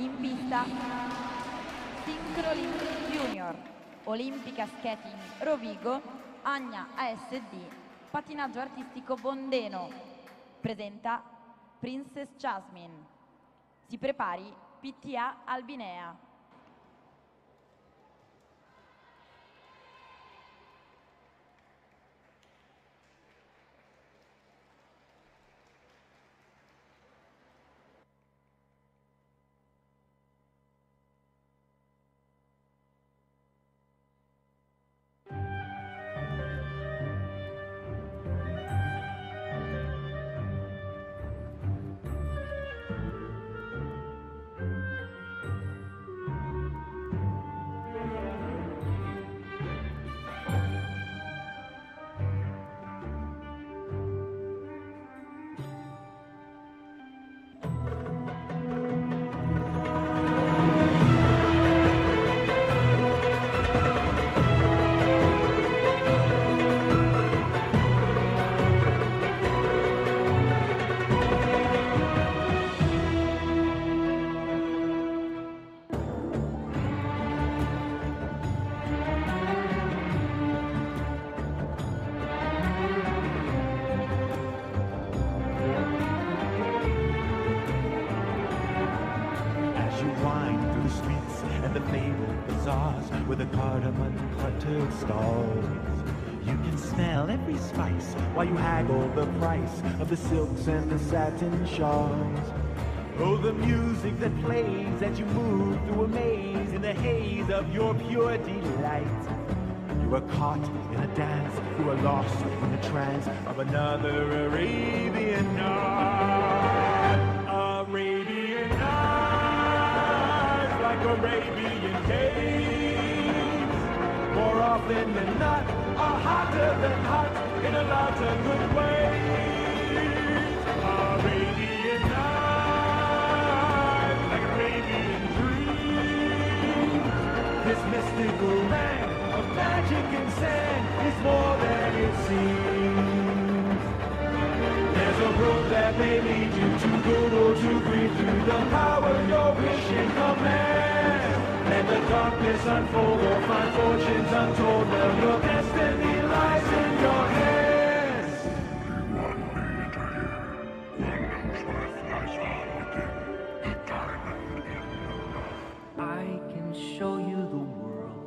In pista, Synchrolink Junior, Olimpica Skating Rovigo, Agna ASD, Pattinaggio Artistico Bondeno. Presenta Princess Jasmine. Si prepari PTA Albinea. With the cardamom cluttered stalls, you can smell every spice while you haggle the price of the silks and the satin shawls. Oh, the music that plays as you move through a maze in the haze of your pure delight. You are caught in a dance, you are lost in the trance of another Arabian night. Arabian night, like Arabian days. More often than not, are hotter than hot in a lot of good ways. Arabian night, like Arabian dreams. This mystical land of magic and sand is more than it seems. There's a road that may lead you to good or to green through the power your wish and command. Let the darkness unfold or find fortunes untold. Well, your destiny lies in your hands. One leader here, one whose worth lies all within the diamond in the rough. I can show you the world,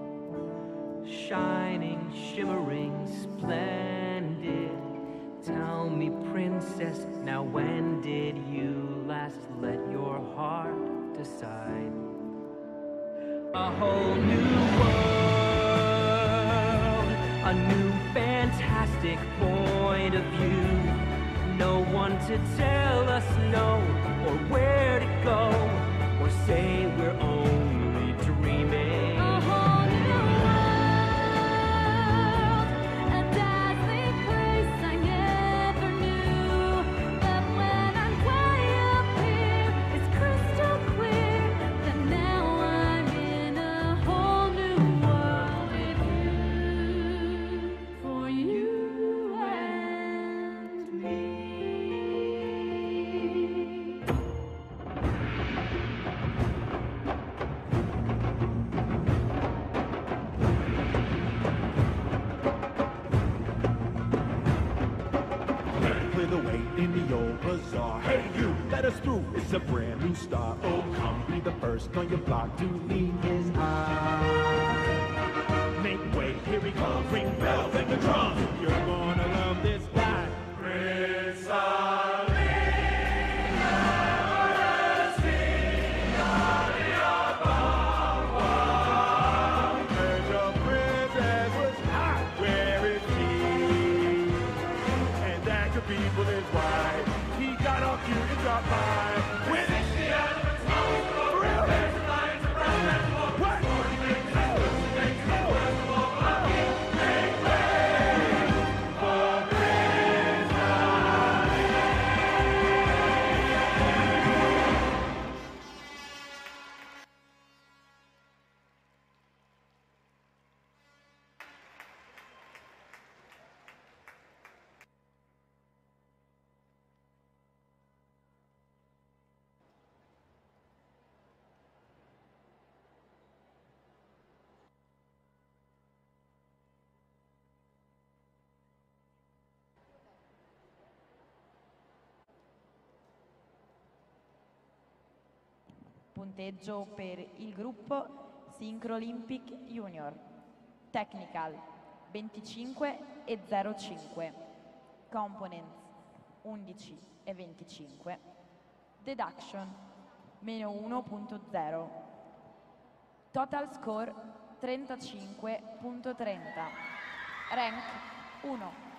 shining, shimmering, splendid. Tell me, princess, now when did you last let your heart decide? A whole new world, a new fantastic point of view. No one to tell us no, or where to go, or say we're only dreaming. A whole new world, a dazzling place I never knew. But when I'm way up here, it's crystal clear that now I'm in a whole new world with you, for you and me. Clear the way in the old bazaar. Hey, you, let us through. It's a brand new start. Oh, come be the first on your block to meet his eye. Make way, here he comes. Ring bells and the drums. You're gonna love this guy. Prince people is why he got off you and dropped by with 60 elements, for real. Lions, brown, what? Punteggio per il gruppo Synchro Olympic Junior. Technical 25,05. Components 11,25. Deduction -1.0. Total score 35.30. Rank 1.